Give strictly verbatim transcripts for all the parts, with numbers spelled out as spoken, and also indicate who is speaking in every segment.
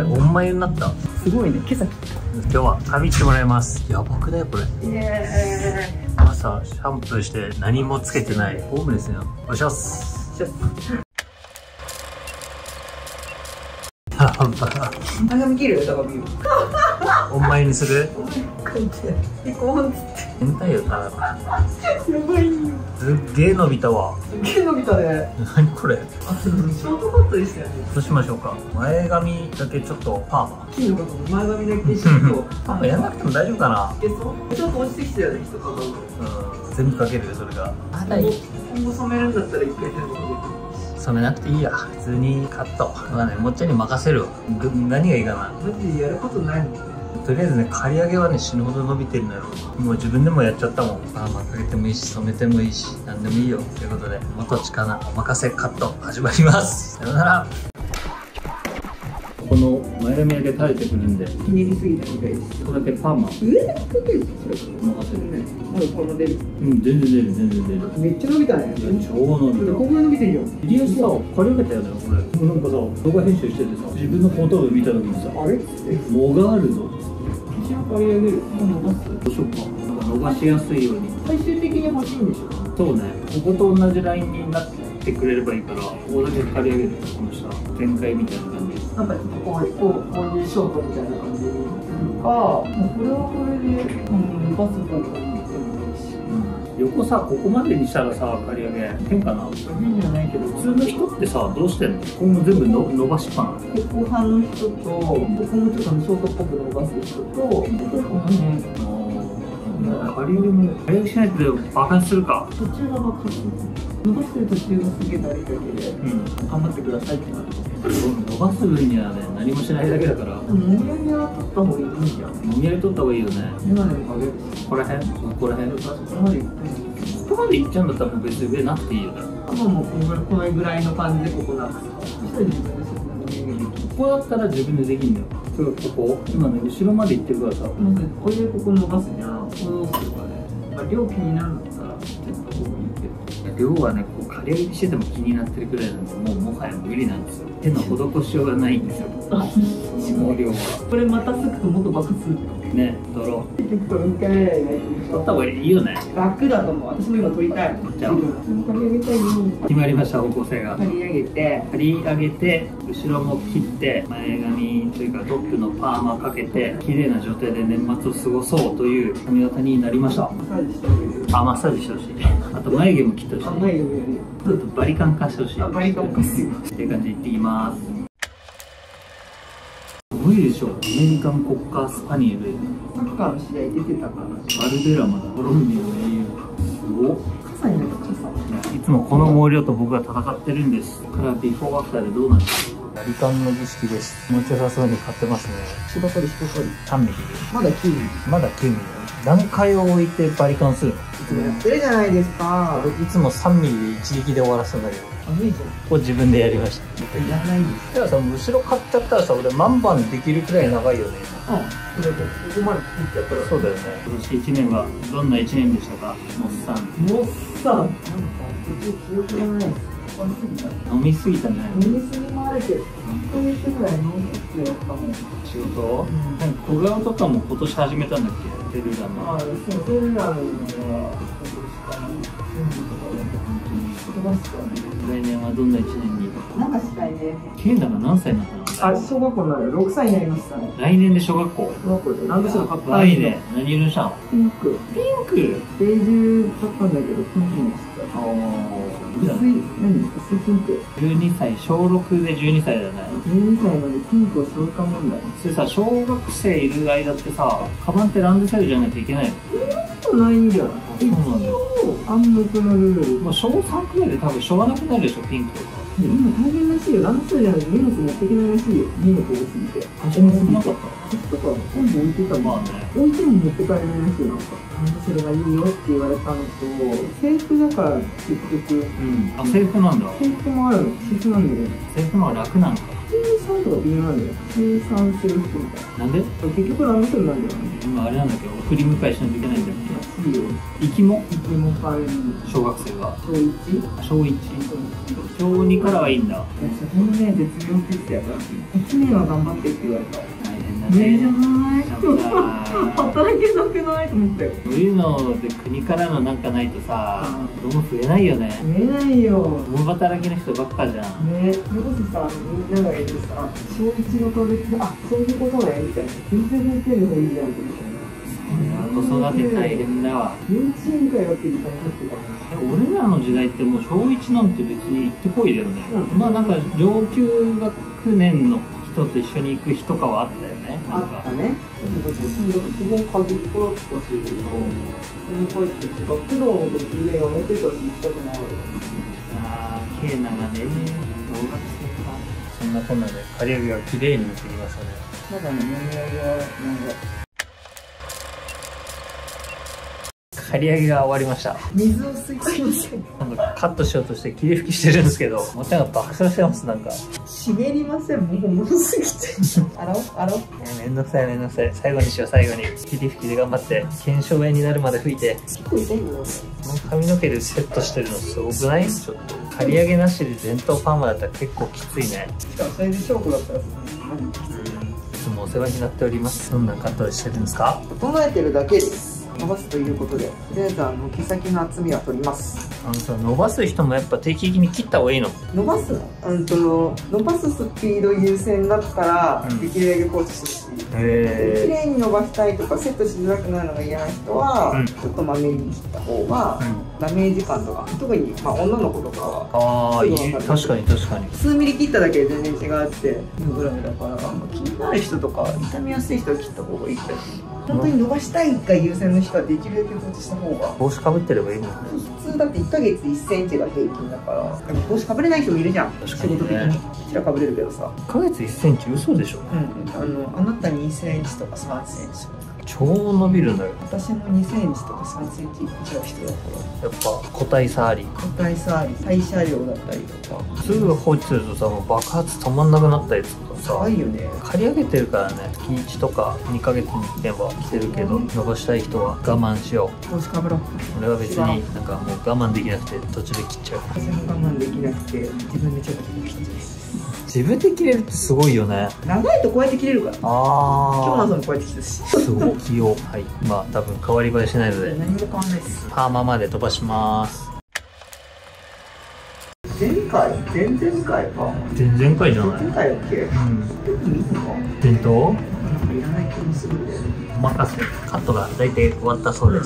Speaker 1: オンマイになった。
Speaker 2: すごいね、今朝。
Speaker 1: 今日は髪切ってもらいます。やばくないこれ。
Speaker 2: イエ
Speaker 1: 朝シャンプーして何もつけてないホームレスやん。お願いします。やば。
Speaker 2: 髪切る？だから見る。
Speaker 1: オンマイにする？
Speaker 2: こうやってピコーンっつって。
Speaker 1: 変態よただの。
Speaker 2: やばいよ。
Speaker 1: すっげえ伸びたわ。
Speaker 2: すっげえ伸びたね。
Speaker 1: 何これ。
Speaker 2: あ、ショートカットでしたよね。
Speaker 1: どうしましょうか。前髪だけちょっとパーマ。
Speaker 2: 金の方前髪だけちょっと。
Speaker 1: パーマやんなくても大丈夫かな。
Speaker 2: いけそう？ちょっと落ちてきたよね、人とか。
Speaker 1: うん。全部かけるよそれが。
Speaker 2: はい。今後染めるんだったら一回全部かけて。
Speaker 1: 染めなくていいや。普通にカット。まあね、もっちゃんに任せるわ。何がいいかな。
Speaker 2: マジでやることないもんね。
Speaker 1: とりあえずね、刈り上げはね、死ぬほど伸びてるんだろう。もう自分でもやっちゃったもん。パーマかけてもいいし、染めてもいいし、なんでもいいよ。ということで、元チカナお任せカット始まります。さよなら。この前髪だけ垂れてくるんで、
Speaker 2: ひねりすぎたみたいです。
Speaker 1: これだけパーマ
Speaker 2: 上だけかけるそれ
Speaker 1: 任せるね。
Speaker 2: まだこれも出る。
Speaker 1: うん、全然出る、全然出る。
Speaker 2: めっちゃ伸びたね。
Speaker 1: いや、超伸びた。
Speaker 2: ここが伸びてるよ。
Speaker 1: リアスさ、刈り上げたよね、これ。なんかさ、動画編集しててさ、自分の後頭部見た時にさ、
Speaker 2: あれっつって。
Speaker 1: 藻があるぞ。
Speaker 2: 一応刈り上げる。もう伸ばす。
Speaker 1: どうしようか。なんか伸ばしやすいように。
Speaker 2: 最終的に欲しいんでしょ。
Speaker 1: そうね。ここと同じラインになってくれればいいから、ここだけ刈り上げる。この下、全開みたいな感じ。
Speaker 2: なんかちょっとこう、こう、こういうショートみたいな感じにするか、もうこれはこれで、うん、伸ばす方がいいってもいいし。
Speaker 1: うん、横さ、ここまでにしたらさ、刈り上げ変かな。
Speaker 2: 変じゃないけど、
Speaker 1: 普通の人ってさ、どうしてんの？ここも全部の伸ばしっぱな。
Speaker 2: ここ派の人と、ここもちょっとショートっぽく伸ばす人と、この辺。
Speaker 1: 刈り上げも、刈り上げしないとバカにするか。
Speaker 2: 途中が爆発する。伸ばしてる途中がすげえ大事だけで、うん、頑張ってくださいってなる。
Speaker 1: 伸ばす分にはね、何もしないだけだから。
Speaker 2: もみあげは取った方がいいじゃん。
Speaker 1: もみあげ取った方がいいよね。
Speaker 2: 今でもかけるし。
Speaker 1: ここら辺？ここら辺？
Speaker 2: そこまで行ってもいい。
Speaker 1: ここまで行っちゃうんだったら別に上なくていいよね。
Speaker 2: 今もこのぐらいの感じでここなくすか。そしたら自分でそこもみあげできる。
Speaker 1: ここだったら自分でできんだよ。それここ今ね、後ろまで行ってるからさ。
Speaker 2: まずこれでここ伸ばすじゃん。このするからね。まあ、量気になるんだったらちょっと方がいいけど。
Speaker 1: 量はね、こう刈り上げしてても気になってるくらいなんで、もうもはや無理なんですよ。手の施しようがないんですよ。毛量は。
Speaker 2: これまたすぐともっと爆発する
Speaker 1: ね、取ろう。
Speaker 2: 結局取り替えないと
Speaker 1: 取った方がいいよね。
Speaker 2: 楽だと思う。私も今取りたい。
Speaker 1: じゃあ
Speaker 2: 刈り上げたいに
Speaker 1: 決まりました、方向性が。
Speaker 2: 刈り上げて
Speaker 1: 刈り上げて、後ろも切って、前髪というかトップのパーマかけて、綺麗な状態で年末を過ごそうという髪型になりました。
Speaker 2: マッサージしてあげる。
Speaker 1: あ、マッサージしてほしい。あと眉毛も切ってほしい。
Speaker 2: あ、眉毛もやるよ。
Speaker 1: ちょっとバリカン化してほしい。
Speaker 2: あ、バリカン化する。
Speaker 1: っていう感じでいってきます。すごいでしょ。アメリカンコッカースパニエル。
Speaker 2: サッカーの試合出てたから。
Speaker 1: バルベラマだ。コロンビアの英雄。すごっ。
Speaker 2: 傘になる傘。
Speaker 1: いつもこの毛量と僕が戦ってるんです。これはビフォーアフターでどうなるか。バリカンの儀式です。気持ちよさそうに買ってますね。
Speaker 2: 人かり人かり。
Speaker 1: さんミリ。
Speaker 2: まだきゅうミリ。
Speaker 1: まだきゅうミリ。何回を置いてバリカンするの？
Speaker 2: いつもやってるじゃないですか。
Speaker 1: 俺いつもさんミリで一撃で終わらせたんだけど。
Speaker 2: あ、いいじゃん。
Speaker 1: ここ自分でやりました。
Speaker 2: いらないんです。
Speaker 1: だからさ、後ろ買っちゃったらさ、俺万番できるくらい長いよね。
Speaker 2: うん。それでここまで切っちゃったら。
Speaker 1: そうだよね。今年いちねんはどんないちねんでしたか、モッさん。
Speaker 2: もうさ、なんか途中記憶がない。
Speaker 1: 飲みすぎたね。
Speaker 2: 飲みすぎもあるけど、いっかげつぐらいノンストップやったもん。
Speaker 1: 仕事？
Speaker 2: うん、
Speaker 1: なんか小顔とかも今年始めたんだっけ？テルラの。
Speaker 2: ああ、そう、テルラのは今年かな。うん、飛ばすかね。
Speaker 1: 来年はどんないちねんに？
Speaker 2: なんかしたいね。
Speaker 1: ケンダが何歳になったの？
Speaker 2: あ、小学校になる。ろくさいになりましたね。
Speaker 1: 来年で小学校。
Speaker 2: 小学校でランドセル買ったん
Speaker 1: いいね。何色にしたの？
Speaker 2: ピンク。
Speaker 1: ピンク？
Speaker 2: ベージュだったんだけど、ピンクにした。
Speaker 1: ああ。
Speaker 2: 薄い、何？薄いピンク。
Speaker 1: じゅうにさい、しょうろくでじゅうにさいだね。
Speaker 2: じゅうにさいまでピンクを背負うか問題。
Speaker 1: それさ、小学生いる間ってさ、カバンってランドセルじゃないといけないの？
Speaker 2: そんなことないんじゃない？
Speaker 1: そうなんだ。
Speaker 2: 暗黙のルール。
Speaker 1: もう小さんくらいで多分しょうがなくなるでしょ、ピンクとか。
Speaker 2: 今大変らしいよ。ランドセルじゃなくて荷物持っていけないらしいよ。荷物多すぎて。
Speaker 1: 私もなかった。
Speaker 2: 私とか本部置いてた
Speaker 1: まあね。
Speaker 2: 置いても持って帰れないらしいよ。なんかランドセルがいいよって言われたのと、制服だから結局。
Speaker 1: うん。あ、制服なんだ。
Speaker 2: 制服もあるの。制服なんだよね。
Speaker 1: 制服の方が楽なのか。
Speaker 2: 生産とか微妙なんだよ。生産する服みたいな。
Speaker 1: なんで？
Speaker 2: 結局ランドセルなんだよね。
Speaker 1: 今あれなんだけど、送り迎えしないといけないんだよ。
Speaker 2: すいよ。
Speaker 1: 行きも
Speaker 2: 行きも帰り。
Speaker 1: 小学生が
Speaker 2: 小一？
Speaker 1: 小一小二からはいいんだ。
Speaker 2: いや、そのね、絶妙テストやから。いちねんは頑張ってって言われた。
Speaker 1: 大変だ
Speaker 2: 無理じゃ
Speaker 1: ね。
Speaker 2: ない？働けなくないと思ったよ。
Speaker 1: そういうので国からのなんかないとさ、子供増えないよね。
Speaker 2: 見えないよ。
Speaker 1: 共働きの人ばっかじゃん。
Speaker 2: ね、それこそさ、みんながいるさ、小一の子で、あ、そういうことねみたいな。全然先生の方がいいじゃんみたいな。
Speaker 1: 子育て大変だわ。
Speaker 2: 幼稚園会話って時間になってた。
Speaker 1: 俺らの時代ってもう小一なんて別に行ってこいだよね。うん、まあなんか上級学年の人と一緒に行く日とかはあったよね。
Speaker 2: あったね。すごい鍵コロッとしてるけど、それにこうやって学童の時でやめてたし行きたくない。
Speaker 1: ああ、ケーナがね、小学生か。そんなこんなで刈り上げが綺麗に見てきましたね。
Speaker 2: まだね、読み上げはなんか。
Speaker 1: 刈り上げが終わりました。
Speaker 2: 水を吸い込みません。
Speaker 1: 今度カットしようとして霧吹きしてるんですけど、もちゃんが爆笑してます。なんか
Speaker 2: 湿りません。もう重すぎて。あろあろ。
Speaker 1: めんどくさいめんどくさい。最後にしよう。最後に霧吹きで頑張って腱鞘炎になるまで吹いて。
Speaker 2: 結構痛いよ。
Speaker 1: この髪の毛でセットしてるのすごくない？ちょっと刈り上げなしで伝統パーマだったら結構きついね。
Speaker 2: しかもそれで証拠だったら何きつい。
Speaker 1: いつもお世話になっております。どんなカットしてるんですか？
Speaker 2: 整えてるだけです。伸ばすということで、とりあえずあの毛先の厚みは取ります。
Speaker 1: あのさ、伸ばす人もやっぱ定期的に切った方がいいの？
Speaker 2: 伸ばすの、うんと伸ばすスピード優先だったら、うん、できるだけ放置してほしい。
Speaker 1: へ
Speaker 2: 綺麗に伸ばしたいとかセットしづらくなるのが嫌な人は、うん、ちょっとまめに切った方が、うん、ダメージ感とか特に、まあ、女の子とかは
Speaker 1: ああいい、確かに確かに
Speaker 2: 数ミリ切っただけで全然違うっていうぐらいだから、まあ、気になる人とか痛みやすい人は切った方がいいって本当に伸ばしたいが優先の人はできるだけ放置した方が。
Speaker 1: 帽子かぶってればいいもんね。
Speaker 2: 普通だっていっかげついっセンチが平均だから。でも帽子かぶれない人もいるじゃん、仕事的にちらかぶれるけどさ。
Speaker 1: いっかげついっセンチ嘘でしょ。
Speaker 2: うん、あのあなたにセンチとかさんセンチとか
Speaker 1: 超伸びるんだよ。
Speaker 2: 私もにセンチとかさんセンチいっちゃう人だから
Speaker 1: やっぱ個体差あり
Speaker 2: 個体差あり代謝量だったりとか
Speaker 1: すぐ放置するとさもう爆発止まんなくなったりとかさ
Speaker 2: 怖いよね。
Speaker 1: 刈り上げてるからね月いちとかにかげつにいっぺんは来てるけど伸ばしたい人は我慢しよう。
Speaker 2: 帽子かぶろう。
Speaker 1: 俺は別になんかもう我慢できなくて途中で切っちゃう。
Speaker 2: 私も我慢できなくて自分でちょっと切っちゃう。
Speaker 1: 自分で切れるってすごいよね。
Speaker 2: 長いとこうやって切れるから。
Speaker 1: ああ。
Speaker 2: 今日の朝もこうやって切ったし。
Speaker 1: すごい器用。はい。まあ多分変わり映えしないので。
Speaker 2: 何も変わんないです。
Speaker 1: パーマまで飛ばします。
Speaker 2: 前回前々回か。
Speaker 1: 前々回じゃない。
Speaker 2: 前回だっけ。うん。
Speaker 1: 伝統？
Speaker 2: なんかいらない気もするんだよね。
Speaker 1: お任せ。カットが大体終わったそうです。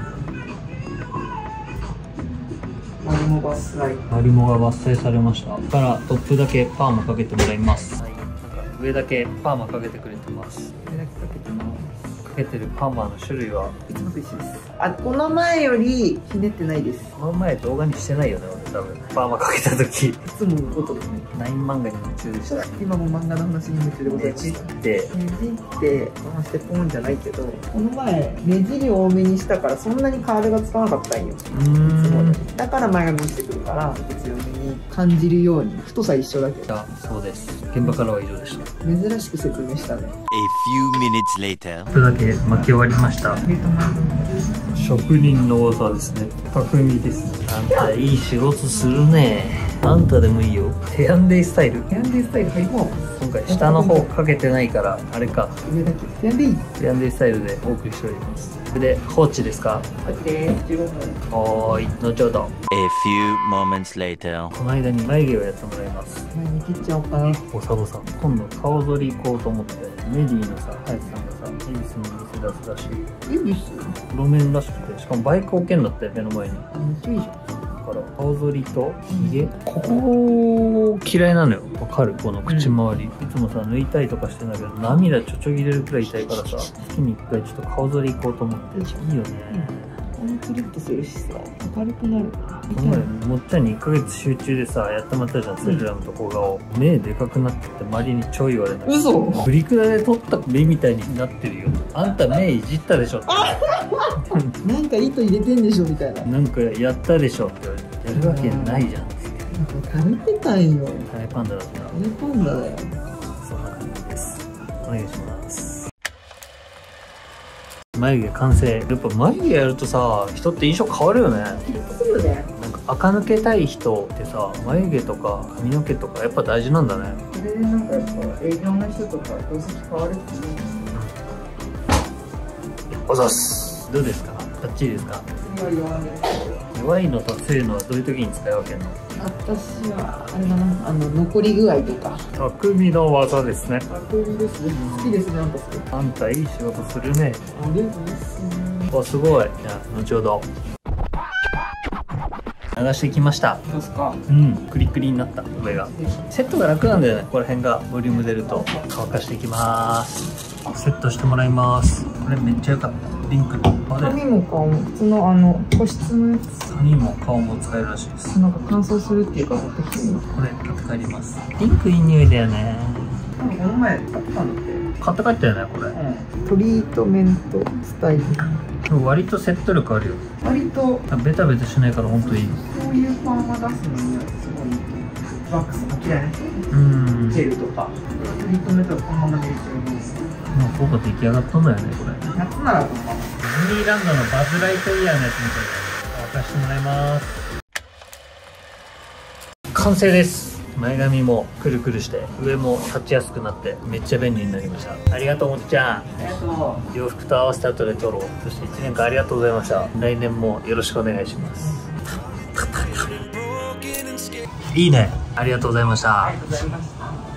Speaker 2: マリモ伐採。
Speaker 1: マリモが伐採されました。からトップだけパーマかけてもらいます。はい。なんか上だけパーマかけてくれてます。
Speaker 2: 上だけかけてます。
Speaker 1: かけてるパーマの種類はい
Speaker 2: つもと一緒です。あ、この前よりひねってないです。
Speaker 1: この前動画にしてないよね、俺多分。パーマかけた時。い
Speaker 2: つものことですね。
Speaker 1: ナイン漫画に夢中でした。
Speaker 2: 今も漫画の話に夢中でございます。
Speaker 1: ねじって。
Speaker 2: ねじって回してポンじゃないけど、この前ねじり多めにしたからそんなにカールがつかなかったんよ。
Speaker 1: うーん。
Speaker 2: だから前髪落ちてくるから強めに感じるように。太さ一緒だけど。
Speaker 1: そうです。現場からは以上でした。
Speaker 2: 珍しく説明したね。
Speaker 3: A few minutes later。
Speaker 1: これだけ巻き終わりました。職人の技ですね。匠です。あんたいい仕事するね。あんたでもいいよ。ヘアンデイスタイル。
Speaker 2: ヘアンデイスタイル入りも
Speaker 1: 今回下の方かけてないからあれか。
Speaker 2: 上だけ。ヘアンデイ。
Speaker 1: ヘアンデイスタイルでお送りしております。それで放置ですか？
Speaker 2: 放置です。じゅうごふん。
Speaker 1: はーい。後ほど。
Speaker 3: A few moments later。
Speaker 1: この間に眉毛をやってもらいます。
Speaker 2: 前に切っちゃおうかな。
Speaker 1: おさぼさん。今度顔剃り行こうと思って。メディのさ、ハヤトさんがさ、恵比寿に店出すらしい。
Speaker 2: 恵比寿？
Speaker 1: 路面らしくて、しかもバイク置けんだって目の前に。
Speaker 2: めっちゃいいじゃん。
Speaker 1: だから顔剃りとひげ、ここ嫌いなのよ。わかる？この口周り、うん、いつもさ抜いたりとかしてんだけど涙ちょちょぎれるくらい痛いからさ、月にいっかいちょっと顔剃り行こうと思って。いいよね。このツルッとするしさ、明るくなる。この前もっちゃんにいっかげつ集中でさやってもらったじゃん、スリラムと小顔。目でかくなってて周りにちょい言われた。
Speaker 2: 嘘？
Speaker 1: プリクラで撮った目みたいになってるよ。あんた目いじったでしょって。
Speaker 2: なんか糸入れてんでしょみたいな。
Speaker 1: なんかやったでしょって言われて。やるわけないじゃんって。
Speaker 2: なんか食べてたんよ。
Speaker 1: タイパンダだった。
Speaker 2: タイパンダだよ。
Speaker 1: そんな感じです。お願いします。 眉毛完成。やっぱ眉毛やるとさ、人って印象変わるよね。
Speaker 2: そうよね。
Speaker 1: なんか垢抜けたい人ってさ、眉毛とか髪の毛とかやっぱ大事なんだね。
Speaker 2: それでなんかやっぱ営業の人とか業績変わるっていう。
Speaker 1: おざっす。どうですか？バッチリですか？
Speaker 2: それは弱いです。
Speaker 1: 弱いのと強いのはどういう時に使い分けるの？
Speaker 2: 私はあれだな、あの残り具合とか。
Speaker 1: 匠の技ですね。
Speaker 2: 残りですね。好きですね、なんかそれ。
Speaker 1: あんたいい仕事するね。
Speaker 2: ありがとうございます。
Speaker 1: お、すごい。じゃあ後ほど流してきました。
Speaker 2: どうですか？
Speaker 1: うん、クリクリになった上が。セットが楽なんだよね。ここら辺がボリューム出ると乾かしていきます。セットしてもらいます。これめっちゃ良かった。リンクの
Speaker 2: 髪も顔も普通のあの個室のやつ。
Speaker 1: 髪も顔も使えるらしいです。
Speaker 2: なんか乾燥するっていうか持ってきてる。
Speaker 1: これ買って帰ります。リンクいい匂いだよね。
Speaker 2: この前買ったんだって。
Speaker 1: 買って帰ったよねこれ。
Speaker 2: うん。トリートメントスタイル。
Speaker 1: でも割とセット力あるよ。
Speaker 2: 割と
Speaker 1: ベタベタしないから本当いい。
Speaker 2: こういうパーマ出すのにはすごいワックスが嫌いな人。
Speaker 1: うん。
Speaker 2: ジェルとか。トリートメントはこのままでいけるんですよ。
Speaker 1: もうほぼ出来上がったんだよねこれ。
Speaker 2: 夏ならこのまま。
Speaker 1: ディズニーランドのバズ・ライトイヤーのやつみたいな。乾かしてもらいます。完成です。前髪もくるくるして上も立ちやすくなってめっちゃ便利になりました。ありがとうもっちゃん。
Speaker 2: ありがとう。
Speaker 1: 洋服と合わせて後で撮ろう。そしていちねんかんありがとうございました。来年もよろしくお願いします。いいね。ありがとうございました。
Speaker 2: ありがとうございました。